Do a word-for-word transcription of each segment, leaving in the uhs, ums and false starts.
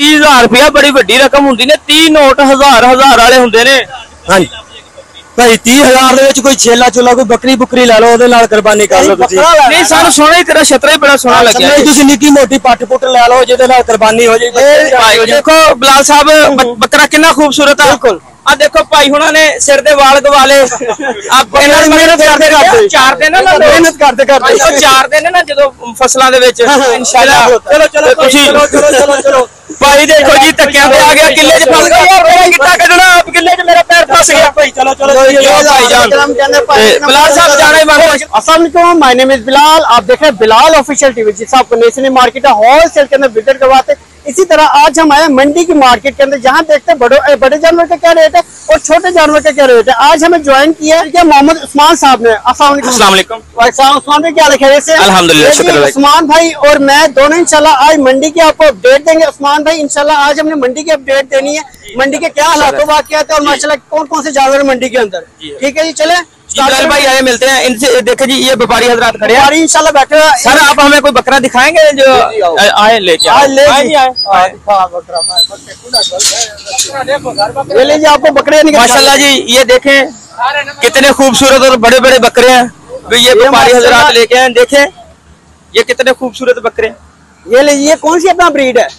तीह हजार रुपया बड़ी वड्डी रकम होंदी ने। तीह नोट हजार हजार वाले होंदे ने। हाँ भाई तीह हजार दे विच कोई छेला चूला कोई बकरी बुकरी लै लो ओदे नाल कुर्बानी कर लो तुसीं। नहीं सानू सोहना ही तेरा छतरा ही बड़ा सोहना लग्या। नहीं तुसीं निक्की मोटी पट पुट लै लो जिहदे नाल कुर्बानी हो जाए। देखो बिलाल साहब बकरा कितना खूबसूरत है। बिल्कुल आ देखो भाई हुणा ने सिर दे वाल गवाले। आप मेहनत करते करते चार दिन ना मेहनत करते करते चार दिन ना जदों फसलां दे विच इंशाअल्लाह। चलो चलो चलो चलो चलो भाई देखो जी तकिया पे आ गया किले च फस गया। मेरा गिट्टा कटना आप किले च मेरा पैर फस गया। भाई चलो चलो भाईजान बिलाल साहब जाना ही मानो। अस्सलाम वालेकुम, माय नेम इज बिलाल। आप देख रहे हैं बिलाल ऑफिशियल टीवी, जिससे आपको नेशनल मार्केट होलसेल के अंदर विजिट करवाते। इसी तरह आज हम आए मंडी की मार्केट के अंदर, जहां देखते हैं बड़े बड़े जानवर का क्या रेट है और छोटे जानवर का क्या रेट है। आज हमें ज्वाइन किया है मोहम्मद उस्मान साहब ने। अस्सलाम वालेकुम। उस्मान भाई क्या लिखे से? अल्हम्दुलिल्लाह शुक्र भाई। उस्मान भाई और मैं दोनों इंशाल्लाह आज मंडी की आपको अपडेट देंगे। उस्मान भाई इंशाल्लाह आज हमने मंडी की अपडेट देनी है, मंडी के क्या हालात वाक़ियात है और माशाल्लाह कौन कौन से जानवर मंडी के अंदर। ठीक है जी, चले बिलाल भाई आए मिलते हैं इनसे। देखे जी ये व्यापारी हजरात खड़े हैं इंशाल्लाह बैठे। सर आप हमें कोई बकरा दिखाएंगे जो आए लेके आए ले लीजिए आपको बकरे। माशाल्लाह जी ये देखें कितने खूबसूरत और बड़े बड़े बकरे हैं। ये व्यापारी हजरात लेके आए, देखें ये कितने खूबसूरत बकरे। ये लीजिए कौन सी अपना ब्रीड है?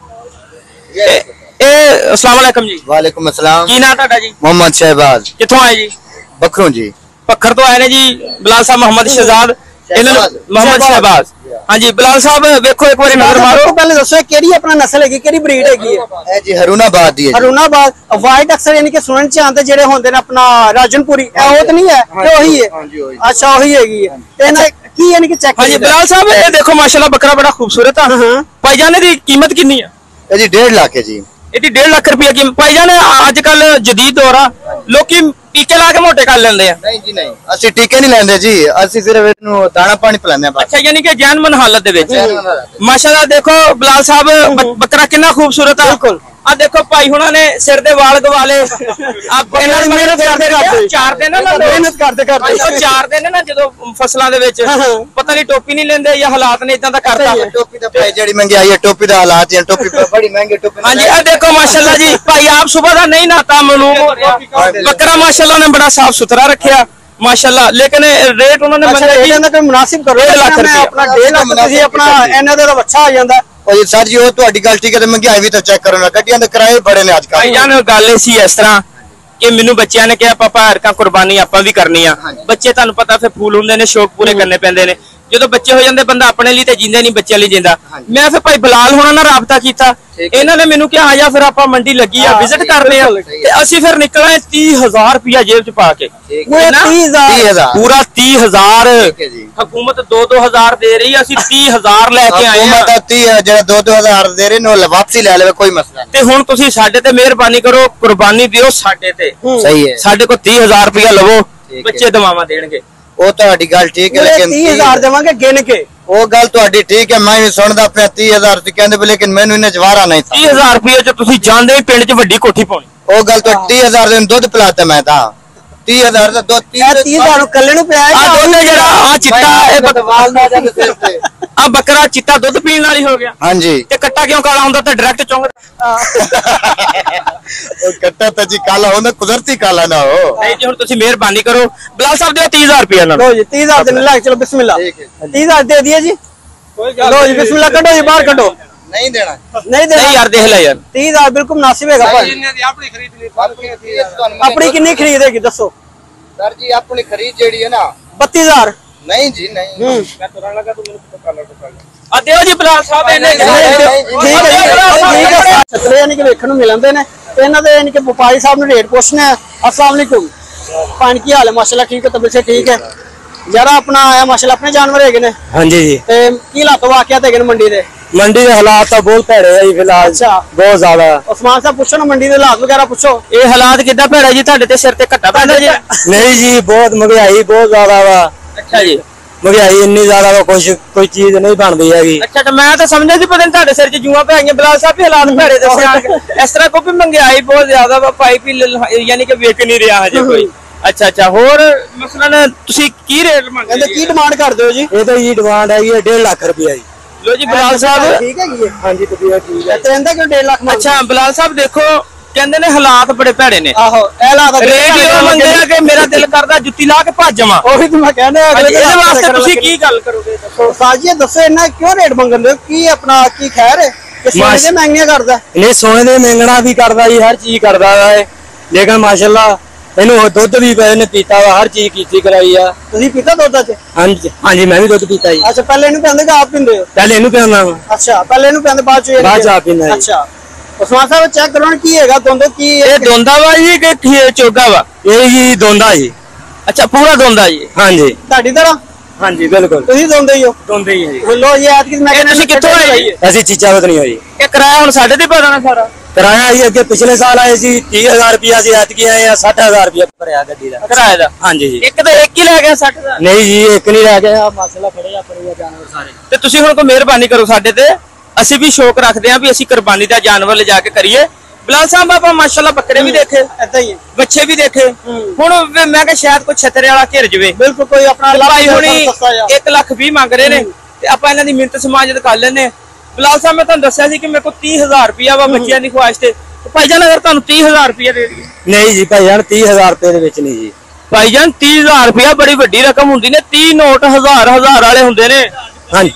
अस्सलाम वालेकुम जी। वालेकुम अस्सलाम। की नाम ਤੁਹਾਡਾ जी? मोहम्मद शहबाज। कित्थों आए जी? बखरों जी। पखर तो आए ने जी बिलाल साहब मोहम्मद शहजाद मोहम्मद शहबाज। हाँ जी बिलाल साहब देखो एक बार नजर मारो। पहले दसो केड़ी अपना नस्ल है, केड़ी ब्रीड है? है जी हरुणाबाद दी है। हरुणाबाद व्हाइट अक्सर यानी कि सुनन च आंदे जेड़े होंदे ने अपना राजनपुरी, ए वो तो नहीं है कि वही है? अच्छा वही हैगी है। ते की यानी कि चेक। हाँ जी बिलाल साहब ये देखो माशाल्लाह बकरा बड़ा खूबसूरत है। भाईजान दी कीमत कितनी है जी? डेढ़ लाख है जी। ਇਹਦੀ डेढ़ लाख रुपया की भाईजान ਅੱਜ ਕੱਲ ਜਦੀਦ ਦੌਰ ਆ ਲੋਕੀ ਟੀਕੇ ਲਾ ਕੇ ਮੋਟੇ ਕਰ ਲੈਂਦੇ ਆ। ਨਹੀਂ ਜੀ ਨਹੀਂ ਅਸੀਂ ਟੀਕੇ ਨਹੀਂ ਲੈਂਦੇ ਜੀ, ਅਸੀਂ ਸਿਰਫ ਇਹਨੂੰ ਦਾਣਾ ਪਾਣੀ ਪਿਲਾਉਂਦੇ ਆ ਬਸ। ਅੱਛਾ ਯਾਨੀ ਕਿ ਜੈਨਮਨ ਹਾਲਤ ਦੇ ਵਿੱਚ। ਮਾਸ਼ਾਅੱਲਾ ਦੇਖੋ ਬਿਲਾਲ ਸਾਹਿਬ ਬੱਕਰਾ ਕਿੰਨਾ ਖੂਬਸੂਰਤ ਆ। ਬਿਲकुल आ देखो भाई हुणा ने सिर दे वाल गवाले। आप मेहनत करते करते चार दिन ना मेहनत करते करते चार दिन ना जदों फसलां दे विच पता नहीं टोपी नहीं लेंदे या हालात ने इदां दा करता। टोपी दा भाई जेड़ी महंगाई है टोपी दा हालात है, टोपी बड़ी महंगी टोपी। हां जी आ देखो माशाल्लाह जी भाई आप सुबह दा नहीं नहाता मालूम। बकरा माशाल्लाह ने बड़ा साफ सुथरा रखा माशाल्लाह, लेकिन रेट उन्होंने मंगा जी इन्हां कोई मुनासिब करो। डेढ़ लाख रुपया अपना डेढ़ लाख तुसीं अपना इन्हां दा अच्छा आ जांदा। और सर जी वो ਤੁਹਾਡੀ ਗੱਲ ਠੀਕ ਹੈ, महंगाई भी तो चेक करो ना, ਗੱਡੀਆਂ ਦੇ ਕਿਰਾਏ ਬੜੇ ਨੇ ਅੱਜ ਕੱਲ। ਭਾਈਜਾਨ ਗੱਲ ਸੀ ਇਸ ਤਰ੍ਹਾਂ ਕਿ ਮੈਨੂੰ ਬੱਚਿਆਂ ਨੇ ਕਿਹਾ ਪਾਪਾ ਹਰਕਾ ਕੁਰਬਾਨੀ ਆਪਾਂ ਵੀ ਕਰਨੀ ਆ। ਬੱਚੇ ਤੁਹਾਨੂੰ ਪਤਾ ਫਿਰ ਫੂਲ ਹੁੰਦੇ ਨੇ, ਸ਼ੌਕ ਪੂਰੇ ਕਰਨੇ ਪੈਂਦੇ ਨੇ। ਜਦੋਂ ਬੱਚੇ ਹੋ ਜਾਂਦੇ ਬੰਦਾ ਆਪਣੇ ਲਈ ਤੇ ਜਿੰਦੇ ਨਹੀਂ ਬੱਚਿਆਂ ਲਈ ਜਿੰਦਾ। ਮੈਂ ਫਿਰ ਭਾਈ ਬਿਲਾਲ ਹੋਣਾ ਨਾਲ ਰਾਬਤਾ ਕੀਤਾ, ਇਹਨਾਂ ਨੇ ਮੈਨੂੰ ਕਿਹਾ ਆ ਜਾ ਫਿਰ ਆਪਾਂ ਮੰਡੀ ਲੱਗੀ ਆ ਵਿਜ਼ਿਟ ਕਰਨੇ ਆ। ਤੇ ਅਸੀਂ ਫਿਰ ਨਿਕਲੇ तीह हजार रुपया जेब च पा के। पूरा तीह हजार हुकूमत दो दो हजार दे रही, असि तीह हजार लेके आए। दो दो हजार दे रहे वापसी ले ले कोई मसला ते हुण तुसीं साडे ते मेहरबानी करो, कुर्बानी दिओ साडे ते। सही है साडे को तीह हजार रुपया लवो, बच्चे दवावां देणगे। वो ਤੁਹਾਡੀ ਗੱਲ ठीक है, लेकिन तीह हजार देवांगे गिन के। वो गल ਤੁਹਾਡੀ ठीक है, मैं भी सुनदा पिया तीह हजार ਤੁਸੀਂ ਕਹਿੰਦੇ ਵੀ, लेकिन ਮੈਨੂੰ ਇਹਨੇ ਜਵਾਰਾ नहीं था। तीह हजार रुपये ਚ ਤੁਸੀਂ ਜਾਂਦੇ ਹੀ ਪਿੰਡ ਚ ਵੱਡੀ ਕੋਠੀ ਪਾਉਣੀ। वो गल तो तीह हजार ਦੇ ਦੁੱਧ ਪਿਲਾਤਾ ਮੈਂ ਤਾਂ तीह हजार ਦਾ ਦੁੱਧ तीह हजार ਨੂੰ ਕੱਲੇ ਨੂੰ ਪਿਆ ਹੈ। ਆ ਦੁੱਧ ਜਿਹੜਾ ਆ ਚਿੱਟਾ ਇਹ ਬਕਵਾਲ ਨਾ ਜਾਂਦੇ ਸਿਰ ਤੇ ਆ ਬੱਕਰਾ ਚਿੱਟਾ ਦੁੱਧ ਪੀਣ ਵਾਲੀ ਹੋ ਗਿਆ। ਹਾਂਜੀ ਤੇ ਕੱਟਾ ਕਿਉਂ ਕਾਲਾ ਹੁੰਦਾ ਤੇ ਡਾਇਰੈਕਟ ਚੁੰਗਦਾ। ਉਹ ਕੱਟਾ ਤਾਂ ਜੀ ਕਾਲਾ ਹੁੰਦਾ, ਕੁਦਰਤੀ ਕਾਲਾ ਨਾ ਹੋ। ਨਹੀਂ ਜੀ ਹੁਣ ਤੁਸੀਂ ਮਿਹਰਬਾਨੀ ਕਰੋ ਬਿਲਾਲ ਸਾਹਿਬ ਦੇ तीह हजार रुपया ਨਾਲ। लो जी तीह हजार देने लायक, चलो बिस्मिल्लाह तीह हजार दे दिए जी। लो जी बिस्मिल्लाह कटो जी, बाहर कटो। नहीं देना नहीं देना यार, देख ले यार तीह हजार बिल्कुल मुनासिब है। अपनी कितनी खरीदेगी दसो सर जी? अपनी खरीद जेड़ी है ना बत्तीस हजार। नहीं जी नहीं, मैं तो लगा तो मेरे को काला टोका दियो जी बिलाल साहब ਇਹਨੇ ਛਤਰੇ ਯਾਨੀ ਕਿ ਵੇਖਣ ਨੂੰ ਮਿਲਦੇ ਨੇ। ਇਹਨਾਂ ਦੇ ਯਾਨੀ ਕਿ ਵਪਾਰੀ ਸਾਹਿਬ ਨੂੰ ਰੇਟ ਪੁੱਛਣੇ ਆ। अस्सलाम वालेकुम पानी की हाल है? माशाल्लाह ठीक है, तबीयत से ठीक है। यार अपना आया माशाल्लाह अपने जानवर है ने। हाँ जी जी। ते की हालात वाकयात है मंडी दे? मंडी के हालात तो बहुत भैड़े है फिलहाल। अच्छा बहुत ज्यादा। उस्मान साहब पूछो ना मंडी के हालात वगैरह पूछो। ये हालात कितना भैड़ा जी ਤੁਹਾਡੇ ਤੇ ਸਿਰ ਤੇ ਘੱਟਾ ਪੈਂਦਾ जी? नहीं जी बहुत महंगाई बहुत ज्यादा वा। अच्छा जी महंगाई इन्नी ज्यादा वा, कुछ कोई चीज नहीं बनती हैगी। अच्छा तो मैं तो समझा सी पता नहीं ਤੁਹਾਡੇ ਸਿਰ 'ਚ ਜੂਆਂ ਪੈ ਗਈਆਂ। ਬਿਲਾਲ ਸਾਹਿਬ ਵੀ ਹਾਲਾਤ ਭੈੜੇ ਦੱਸਿਆ ਇਸ ਤਰ੍ਹਾਂ ਕੋਈ ਵੀ महंगाई बहुत ज्यादा वा, पाइप यानी कि ਵੇਚ नहीं ਰਿਹਾ ਹਜੇ ਕੋਈ। अच्छा अच्छा होर मसलन ਤੁਸੀਂ ਕੀ ਰੇਟ ਮੰਗਦੇ ਕੀ ਡਿਮਾਂਡ ਕਰਦੇ ਹੋ ਜੀ? ਇਹ ਤਾਂ ਜੀ ਡਿਮਾਂਡ ਹੈਗੀ ਹੈ डेढ़ लाख रुपया जी। लो जी बिलाल साहब ठीक है ये हाँ जी तबीयत ठीक है ਤੇ ਇਹਦਾ ਕਿਉਂ डेढ़ ਲੱਖ ਮੰਗਦੇ? ਅੱਛਾ ਬਿਲਾਲ ਸਾਹਿਬ ਦੇਖੋ ਕਹਿੰਦੇ ਨੇ ਹਾਲਾਤ ਬੜੇ ਭੈੜੇ ਨੇ ਆਹੋ ਇਹ ਲਾ ਦਾ ਰੇਡੀਓ ਮੰਗਦੇ ਆ ਕਿ ਮੇਰਾ ਦਿਲ ਕਰਦਾ ਜੁੱਤੀ ਲਾ ਕੇ ਭੱਜ ਜਾਵਾਂ ਉਹੀ ਤਾਂ ਮੈਂ ਕਹਿੰਦਾ ਅਗਲੇ ਇਹਦੇ ਵਾਸਤੇ ਤੁਸੀਂ ਕੀ ਗੱਲ ਕਰੋਗੇ ਸਾਜੀ ਦੱਸੋ ਇਹਨਾਂ ਕਿਉਂ ਰੇਟ ਮੰਗਦੇ ਹੋ ਕੀ ਆਪਣਾ ਕੀ ਖੈਰ ਹੈ ਕਿ ਸੋਨੇ ਦੇ ਮਹਿੰਗੀਆਂ ਕਰਦਾ ਨਹੀਂ ਸੋਨੇ ਦੇ ਮੰਗਣਾ ਵੀ ਕਰਦਾ ਜੀ ਹਰ ਚੀਜ਼ ਕਰਦਾ ਵਾ ਇਹ ਲੇਕਿਨ ਮਾਸ਼ਾਅੱਲਾ ਇਹਨੂੰ ਦੁੱਧ ਵੀ ਪਏ ਨੇ ਪੀਤਾ ਵਾ ਹਰ ਚੀਜ਼ ਕੀਤੀ ਕਰਾਈ ਆ ਤੁਸੀਂ ਪੀਤਾ ਦੁੱਧ ਅੱਜ ਹਾਂਜੀ ਹਾਂਜੀ ਮੈਂ ਵੀ ਦੁੱਧ ਪੀਤਾ ਜੀ ਅੱਛਾ ਪਹਿਲੇ ਇਹਨੂੰ ਕਹਿੰਦੇ ਕਿ ਆਪ ਪੀਂਦੇ ਹੋ ਪਹਿਲੇ ਇਹਨੂੰ ਪਿਆਉਂਦਾ ਵਾ ਅੱਛਾ ਪਹਿਲੇ ਇਹਨੂੰ ਕਹਿੰਦੇ ਬਾਅਦ ਚ ਇਹ ਬਾਅਦ ਚ ਆਪ ਪੀਂਦਾ ਜੀ। ਅੱਛਾ ਉਸਮਾਨ ਸਾਹਿਬ ਚੈੱਕ ਕਰੋ ਕੀ ਹੈਗਾ ਦੋਂਦੋ ਕੀ ਇਹ ਦੋਂਦਾ ਵਾ ਜੀ ਕਿ ਠੀ- ਚੋਗਾ ਵਾ ਇਹ ਜੀ ਦੋਂਦਾ ਜੀ ਅੱਛਾ ਪੂਰਾ ਦੋਂਦਾ ਜੀ ਹਾਂਜੀ ਤੁਹਾਡੀ ਤਰ੍ਹਾਂ ਹਾਂਜੀ ਬਿਲਕੁਲ ਤੁਸੀਂ ਦੋਂਦੇ ਹੀ ਹੋ ਦੋਂਦੇ ਹੀ ਜੀ ਲੋ ਇਹ ਐਤ ਕਿ ਮੈਂ ਇਹ ਤੁਸੀਂ ਕਿੱਥੋਂ ਆਏ ਜੀ ਅਸੀਂ ਚੀਚਾ ਵਤ ਨਹੀਂ ਹੋਈ ਇਹ ਕਿਰਾਇਆ ਹੁਣ ਸਾਡੇ ਤੇ ਭਰਨਾ ਸਾਰਾ ਕਿਰਾਇਆ ਜੀ ਅੱਗੇ ਪਿਛਲੇ ਸਾਲ ਆਏ ਸੀ ਤੀਹ ਹਜ਼ਾਰ ਰੁਪਇਆ ਸੀ ਐਤਕੀ ਆਏ ਆ ਸੱਠ ਹਜ਼ਾਰ ਰੁਪਇਆ ਭਰਿਆ ਗੱਡੀ ਦਾ ਕਿਰਾਏ ਦਾ ਹਾਂਜੀ ਜੀ ਇੱਕ ਤਾਂ ਇੱਕ ਹੀ ਲੈ ਗਿਆ ਸੱਠ ਦਾ ਨਹੀਂ ਜੀ ਇੱਕ ਨਹੀਂ ਰਹਿ ਗਿਆ ਮਸਲਾ ਫੜਿਆ ਪੜਿਆ ਜਾਨਵਰ ਸਾਰੇ ਤੇ ਤੁਸੀਂ ਹੁਣ ਕੋਈ ਮਿਹਰਬਾਨੀ ਕਰੋ ਸਾਡੇ ਤੇ ਅਸੀਂ ਵੀ ਸ਼ੌਕ ਰੱਖਦੇ ਹਾਂ ਵੀ ਅਸੀਂ ਕੁਰਬਾਨੀ ਦਾ ਜਾਨਵਰ ਲਿਜਾ ਕੇ ਕਰੀਏ ਬਿਲਾਲ ਸਾਹਿਬ ਆਪਾਂ ਮਾਸ਼ਾਅੱਲਾ ਬੱਕਰੇ ਵੀ ਦੇਖੇ ਏਦਾਂ ਹੀ ਹੈ ਬੱਚੇ ਵੀ ਦੇਖੇ ਹੁਣ ਵੀ ਮੈਂ ਕਿਹਾ ਸ਼ਾਇਦ ਕੋਈ ਛਤਰੇ ਵਾਲਾ ਘਿਰ ਜਵੇ ਬਿਲਕੁਲ ਕੋਈ ਆਪਣਾ ਤੇ ਭਾਈ ਹੁਣੀ ਸਸਤਾ ਜਿਹਾ। ਇੱਕ ਲੱਖ ਵੀਹ ਮੰਗ ਰਹੇ ਨੇ ਤੇ ਆਪਾਂ ਇਹਨਾਂ ਦੀ ਮਿੰਟ ਸਮਾਜਤ ਕਰ ਲੈਨੇ ਬਿਲਾਲ ਸਾਹਿਬ ਮੈਂ ਤੁਹਾਨੂੰ ਦੱਸਿਆ ਸੀ ਕਿ ਮੇਰੇ ਕੋਲ ਤੀਹ ਹਜ਼ਾਰ ਰੁਪਇਆ ਵਾ ਬੱਚਿਆਂ ਦੀ ਖੁਆਇਸ਼ ਤੇ ਭਾਈਜਾਨ ਅਗਰ ਤੁਹਾਨੂੰ ਤੀਹ ਹਜ਼ਾਰ ਰੁਪਇਆ ਦੇ ਦਈਏ ਨਹੀਂ ਜੀ ਭਾਈ ਜਾਨ ਤੀਹ ਹਜ਼ਾਰ ਰੁਪਏ ਦੇ ਵਿੱਚ ਨਹੀਂ ਜੀ ਭਾਈਜਾਨ ਤੀਹ ਹਜ਼ਾਰ ਰੁਪਇਆ ਬੜੀ ਵੱਡੀ ਰਕਮ ਹੁੰਦੀ ਨੇ ਤੀਹ ਨੋਟ ਹਜ਼ਾਰ ਹਜ਼ਾਰ ਵਾਲੇ ਹੁੰਦੇ ਨੇ ਹਾਂਜੀ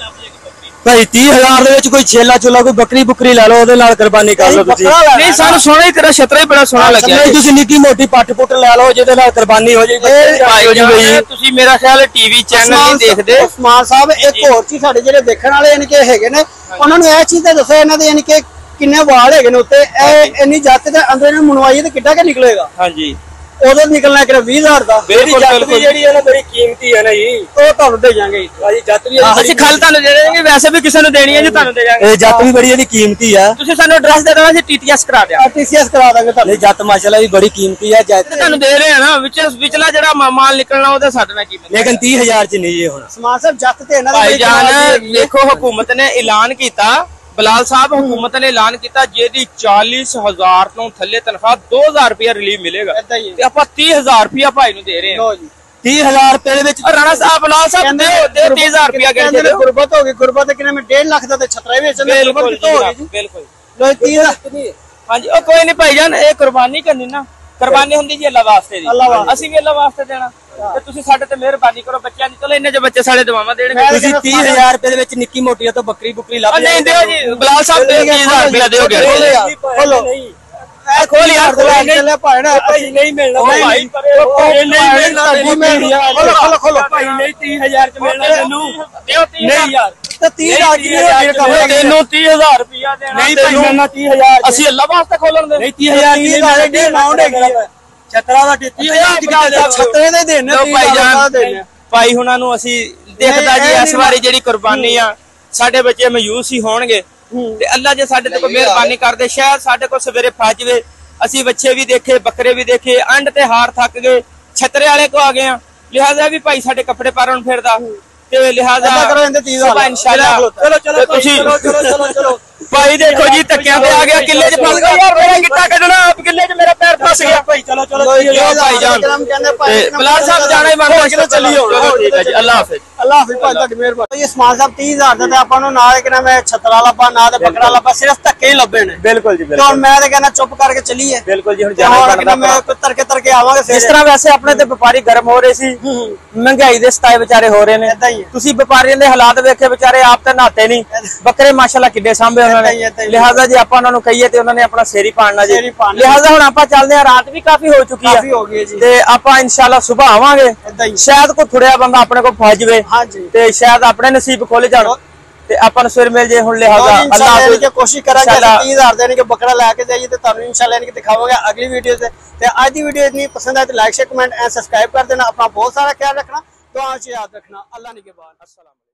ਭਾਈ ਤੀਹ ਹਜ਼ਾਰ ਦੇ ਵਿੱਚ ਕੋਈ ਛੇਲਾ ਚੁਲਾ ਕੋਈ ਬੱਕਰੀ ਬੁੱਕਰੀ ਲੈ ਲਓ ਉਹਦੇ ਨਾਲ ਕੁਰਬਾਨੀ ਕਰ ਲਓ ਤੁਸੀਂ ਨਹੀਂ ਸਾਨੂੰ ਸੋਹਣਾ ਹੀ ਤੇਰਾ ਛਤਰਾ ਹੀ ਬੜਾ ਸੋਹਣਾ ਲੱਗਿਆ ਨਹੀਂ ਤੁਸੀਂ ਨਿੱਕੀ ਮੋਟੀ ਪੱਟ ਪੁੱਟ ਲੈ ਲਓ ਜਿਹਦੇ ਨਾਲ ਕੁਰਬਾਨੀ ਹੋ ਜਾਏ ਭਾਈਜਾਨ ਤੁਸੀਂ ਮੇਰਾ ਖਿਆਲ ਟੀਵੀ ਚੈਨਲ ਨਹੀਂ ਦੇਖਦੇ ਉਸਮਾਨ ਸਾਹਿਬ ਇੱਕ ਹੋਰ ਚੀਜ਼ ਸਾਡੇ ਜਿਹੜੇ ਦੇਖਣ ਵਾਲੇ ਯਾਨੀ ਕਿ ਹੈਗੇ ਨੇ ਉਹਨਾਂ ਨੂੰ ਇਹ ਚੀਜ਼ ਤਾਂ ਦੱਸੋ ਇਹਨਾਂ ਦੇ ਯਾਨੀ ਕਿ ਕਿੰਨੇ ਵਾਲ ਹੈਗੇ ਨੇ ਉੱਤੇ ਇਹ ਇੰਨੀ ਜੱਤ ਦੇ ਅੰਦਰ ਇਹਨੂੰ ਮੁਣਵਾਈਏ ਤੇ ਕਿੱਡਾ ਕਿ ਨਿਕਲੇਗਾ ਹਾਂਜੀ ਉਦੋਂ ਨਿਕਲਣਾ ਕਿ ਵੀਹ ਹਜ਼ਾਰ ਦਾ ਮੇਰੀ ਜੱਤ ਵੀ ਜਿਹੜੀ ਹੈ ਨਾ ਬੜੀ ਕੀਮਤੀ ਹੈ ਨਾ ਜੀ ਉਹ ਤੁਹਾਨੂੰ ਦੇ ਜਾਾਂਗੇ ਭਾਜੀ ਜੱਤ ਵੀ ਅਸੀਂ ਖਲ ਤੁਹਾਨੂੰ ਦੇ ਦੇਵਾਂਗੇ ਵੈਸੇ ਵੀ ਕਿਸੇ ਨੂੰ ਦੇਣੀ ਹੈ ਜੀ ਤੁਹਾਨੂੰ ਦੇ ਜਾਵਾਂਗੇ ਇਹ ਜੱਤ ਵੀ ਬੜੀ ਇਹਦੀ ਕੀਮਤੀ ਆ ਤੁਸੀਂ ਸਾਨੂੰ ਐਡਰੈਸ ਦੇ ਦੇਣਾ ਅਸੀਂ ਟੀਟੀਐਸ ਕਰਾ ਦਿਆਂ ਟੀਸੀਐਸ ਕਰਾ ਦਾਂਗੇ ਤੁਹਾਨੂੰ ਨਹੀਂ ਜੱਤ ਮਾਸ਼ਾਅੱਲਾ ਵੀ ਬੜੀ ਕੀਮਤੀ ਆ ਜੱਤ ਤੁਹਾਨੂੰ ਦੇ ਰਹੇ ਆ ਨਾ ਵਿੱਚ ਵਿਚਲਾ ਜਿਹੜਾ ਮਾ- ਮਾਲ ਨਿਕਲਣਾ ਉਹਦੇ ਸਾਡੇ ਨਾਲ ਕੀ ਮਤਲਬ ਲੇਕਿਨ ਤੀਹ ਹਜ਼ਾਰ ਚ ਨਹੀਂ ਜੀ ਹੁਣ ਉਸਮਾਨ ਸਾਹਿਬ ਜੱਤ ਤੇ ਇਹਨਾਂ ਦੀ ਭਾਈ ਬੜੀ ਕਮਾਲ ਦੀ ਜਾਨ ਹੈਗੀ ਹੈ। ਦੇਖੋ ਹਕੂਮਤ ਨੇ ਐਲਾਨ ਕੀਤਾ ਬਲਾਲ ਸਾਹਿਬ ਹਕੂਮਤ ਨੇ ਐਲਾਨ ਕੀਤਾ ਜਿਹਦੀ ਚਾਲੀਸ ਹਜ਼ਾਰ ਤੋਂ ਥੱਲੇ ਤਨਖਾਹ ਦੋ ਹਜ਼ਾਰ ਰੁਪਇਆ ਰਿਲੀਵ ਮਿਲੇਗਾ ਏਦਾਂ ਹੀ ਹੈ। ਤੇ ਆਪਾਂ ਤੀਹ ਹਜ਼ਾਰ ਰੁਪਇਆ ਭਾਈ ਨੂੰ ਦੇ ਰਹੇ ਹਾਂ ਲਓ ਜੀ ਤੀਹ ਹਜ਼ਾਰ ਰੁਪਏ ਦੇ ਵਿੱਚ ਔਰ ਰਾਣਾ ਸਾਹਿਬ ਬਲਾਲ ਸਾਹਿਬ ਦੇ ਦੇ ਤੀਹ ਹਜ਼ਾਰ ਰੁਪਇਆ ਕਹਿੰਦੇ ਕਹਿੰਦੇ ਨੇ ਗੁਰਬਤ ਹੋ ਗਈ ਗੁਰਬਤ ਕਿਨੇ ਮੈਂ ਡੇਢ ਲੱਖ ਦਾ ਤੇ ਛਤਰਾ ਹੀ ਵੇਚਣ ਦੇ ਗੁਰਬਤ ਬਿਲਕੁਲ ਕਿਤੋਂ ਹੋ ਗਈ ਜੀ ਬਿਲਕੁਲ ਲੋ ਤੀਹ ਹਜ਼ਾਰ ਹਾਂਜੀ ਉਹ ਕੋਈ ਨਹੀਂ ਭਾਈ ਜਾਨ ਇਹ ਕੁਰਬਾਨੀ ਕਰਨੀ ਨਾ ਕੁਰਬਾਨੀ ਹੁੰਦੀ ਜੀ ਅੱਲਾਹ ਵਾਸਤੇ ਜੀ ਅੱਲਾਹ ਵਾਸਤੇ। ਅਸੀਂ ਵੀ ਅੱਲਾਹ ਵਾਸਤੇ ਦੇਣਾ ਤੇ ਤੁਸੀਂ ਸਾਡੇ ਤੇ ਮਿਹਰਬਾਨੀ ਕਰੋ ਬੱਚਿਆਂ ਦੀ ਚਲੋ ਇੰਨੇ ਜੇ ਬੱਚੇ ਸਾਡੇ ਦਵਾਵਾਂ ਦੇਣਗੇ ਤੁਸੀਂ ਤੀਹ ਹਜ਼ਾਰ ਰੁਪਏ ਦੇ ਵਿੱਚ ਨਿੱਕੀ ਮੋਟੀ ਤੋਂ ਬੱਕਰੀ ਬੁੱਕਰੀ ਲੱਭ ਉਹ ਨਹੀਂ ਦਿਓ ਜੀ ਬਲਾਲ ਸਾਹਿਬ ਦੇ ਤੀਹ ਹਜ਼ਾਰ ਰੁਪਇਆ ਦਿਓਗੇ ਖੋਲੋ ਇਹ ਖੋਲ ਯਾਰ ਲੈ ਚੱਲੇ ਭਾਈ ਨਾ ਭਾਈ ਨਹੀਂ ਮਿਲਣਾ ਭਾਈ ਭਾਈ ਇਹ ਨਹੀਂ ਮਿਲਣਾ ਨਹੀਂ ਮਿਲਣਾ ਖੋਲੋ ਖੋਲੋ ਖੋਲੋ ਭਾਈ ਨਹੀਂ ਤੀਹ ਹਜ਼ਾਰ ਚ ਮਿਲਣਾ ਤੈਨੂੰ ਦਿਓ ਤੀਹ ਨਹੀਂ ਯਾਰ ਤੇ ਤੀਹ ਹਜ਼ਾਰ ਦੀ ਰੇਟ ਕੰਮ ਹੈ ਤੈਨੂੰ ਤੀਹ ਹਜ਼ਾਰ ਰੁਪਇਆ ਦੇਣਾ ਨਹੀਂ ਭਾਈ ਮਿਲਣਾ ਤੀਹ ਹਜ਼ਾਰ ਅਸੀਂ ਅੱਲਾਹ ਵਾਸਤੇ ਖੋਲਣ ਦੇ ਨਹੀਂ ਤੀਹ ਹਜ਼ਾਰ ਦੀ ਹਜ਼ਾਰ ਦੀ amount ਹੈਗੀ ਹੈ। ਛਤਰਾ ਦਾ ਤੀਹ ਹਜ਼ਾਰ ਦੀ ਗੱਲ ਆ। ਛਤਰੇ ਦੇ ਦੇਣੇ ਲਓ ਤੀਹ ਭਾਈ ਹਜ਼ਾਰ ਦਾ ਜਾਨ ਦੇਣੇ ਭਾਈ ਹੁਣਾਂ ਨੂੰ ਅਸੀਂ ਦੇਖਦਾ ਨਹੀਂ, ਜੀ ਇਹ ਇਸ ਨਹੀਂ ਵਾਰੀ ਜਿਹੜੀ ਕੁਰਬਾਨੀ ਆ ਸਾਡੇ ਬੱਚੇ ਮਯੂਸ ਹੀ ਹੋਣਗੇ ਤੇ ਅੱਲਾ ਜੇ ਸਾਡੇ ਤੇ ਕੋਈ ਮਿਹਰਬਾਨੀ ਕਰਦੇ ਸ਼ਾਇਦ ਸਾਡੇ ਕੋਲ ਸਵੇਰੇ ਫਸ ਜਵੇ ਅਸੀਂ ਬੱਚੇ ਵੀ ਦੇਖੇ ਬੱਕਰੇ ਵੀ ਦੇਖੇ ਅੰਡ ਤੇ ਹਾਰ ਥੱਕ ਗਏ ਛਤਰੇ ਵਾਲੇ ਕੋ ਆ ਗਏ ਆ ਲਿਹਾਜ਼ਾ ਵੀ ਭਾਈ ਸਾਡੇ ਕੱਪੜੇ ਪਾਰਨ ਫਿਰਦਾ ਤੇ ਲਿਹਾਜ਼ਾ ਏਦਾਂ ਕਰੋ ਇਹਦੇ ਤੀਹ ਹਜ਼ਾਰ ਸੁਭਾ ਇਨਸ਼ਾਅੱਲਾ ਚਲੋ ਚਲੋ ਤੁਸੀਂ ਚਲੋ ਚਲੋ ਚਲੋ ਚਲੋ ਭਾਈ ਦੇਖੋ ਜੀ ਧੱਕਿਆਂ ਤੇ ਆ ਗਿਆ ਕਿੱਲੇ 'ਚ ਫਸ ਗਿਆ ਯਾਰ ਮੇਰਾ ਗਿੱਟਾ ਕੱਢਣਾ ਆਪ ਕਿੱਲੇ 'ਚ ਮੇਰਾ ਪੈਰ ਫਸ ਗਿਆ ਭਾਈ ਚਲੋ ਚਲੋ ਭਾਈ ਜਾਨ ਕਹਿੰਦੇ ਭਾਈ ਤੇ ਬਲਾਲ ਸਾਹਿਬ ਜਾਣਾ ਹੀ ਮੰਨਦਾ ਚਲੋ ਚੱਲੀ ਹੁਣ ਠੀਕ ਹੈ ਜੀ ਅੱਲਾਹ ਹਾਫਿਜ਼ ਅੱਲਾਹ ਹਾਫਿਜ਼ ਭਾਈ ਤੁਹਾਡੀ ਮਿਹਰਬਾਨੀ ਇਹ ਸਮਾਨ ਸਾਹਿਬ ਤੀਹ ਹਜ਼ਾਰ ਦਾ ਤੇ ਆਪਾਂ ਨੂੰ ਨਾ ਕਿ ਨਾ ਮੈਂ ਛਤਰਾ ਲੱਭਾ ਨਾ ਤੇ ਬੱਕਰਾ ਲੱਭਾ ਸਿਰਫ ਧੱਕੇ ਹੀ ਲੱਭੇ ਨੇ ਬਿਲਕੁਲ ਜੀ ਤੇ ਹੁਣ ਮੈਂ ਤੇ ਕਹਿੰਦਾ ਚੁੱਪ ਕਰਕੇ ਚੱਲੀਏ ਬਿਲਕੁਲ ਜੀ ਹੁਣ ਤੇ ਹੁਣ ਕਿ ਮੈਂ ਤਰਕੇ ਤਰਕੇ ਆਵਾਂਗੇ ਜਿਸ ਤਰ੍ਹਾਂ ਵੈਸੇ ਆਪਣੇ ਤੇ ਵਪਾਰੀ ਗਰਮ ਹੋ ਰਹੇ ਸੀ ਮਹਿੰਗਾਈ ਦੇ ਸਤਾਏ ਵਿਚਾਰੇ ਹੋ ਰਹੇ ਨੇ ਏਦਾਂ ਹੀ ਹੈ। ਤੁਸੀਂ ਵਪਾਰੀਆਂ ਦੇ ਹਾਲਾਤ ਵੇਖੇ ਵਿਚਾਰੇ ਆਪ ਤਾਂ ਨਹਾਤੇ ਨਹੀਂ ਬੱਕਰੇ ਮਾਸ਼ਾਅੱਲਾ ਕਿੱਡੇ ਸਾਂਭੇ ਉਹਨਾਂ ਏਦਾਂ ਹੀ, ਨੇ ਏਦਾਂ ਹੀ। ਲਿਹਾਜ਼ਾ ਜੇ ਆਪਾਂ ਉਹਨਾਂ ਨੂੰ ਕਹੀਏ ਤੇ ਉਹਨਾਂ ਨੇ ਆਪਣਾ ਸੇਰੀ ਪਾੜਨਾ ਜੀ ਸੇਰੀ ਪਾੜਨਾ। ਲਿਹਾਜ਼ਾ ਹੁਣ ਆਪਾਂ ਚੱਲਦੇ ਆ ਰਾਤ ਵੀ ਕਾਫੀ ਹੋ ਚੁੱਕੀ ਕਾਫੀ ਹੋ ਗਈ ਹੈ ਜੀ। ਤੇ ਆਪਾਂ ਇਨਸ਼ਾਅੱਲਾ ਸਵੇਰ ਆਵਾਂਗੇ ਏਦਾਂ ਹੀ। ਸ਼ਾਇਦ ਕੋਈ ਥੁੜਿਆ ਬੰਦਾ ਆਪਣੇ ਕੋਲ ਫਸ ਜਵੇ ਹਾਂਜੀ। ਤੇ ਸ਼ਾਇਦ ਆਪਣੇ ਨਸੀਬ ਖੁੱਲ ਜਾਣ ਤੇ ਆਪਾਂ ਨੂੰ ਸਵੇਰ ਮਿਲ ਜੇ ਹੁਣ ਲਿਹਾਜ਼ਾ ਅੱਲਾਹ ਹਾਫਿਜ਼। ਕੇ ਕੋਸ਼ਿਸ਼ ਕਰਾਂਗੇ ਇਨਸ਼ਾਅੱਲਾ। ਤੀਹ ਹਜ਼ਾਰ ਦੇ ਕਿ ਬੱਕਰਾ ਲੈ ਕੇ ਜਾਈਏ ਤੇ ਤੁਹਾਨੂੰ ਇਨਸ਼ਾਅੱਲਾ ਇਨਕੇ ਦਿਖਾਵਾਂਗੇ ਅਗਲੀ ਵੀਡੀਓ ਤੇ ਤੇ ਅੱਜ ਦੀ ਵੀਡੀਓ ਇਤਨੀ पसंद आए तो like share comment and subscribe कर देना अपना बहुत सारा ख्याल रखना दुआ से याद रखना अल्लाह निगहबान अस्सलाम।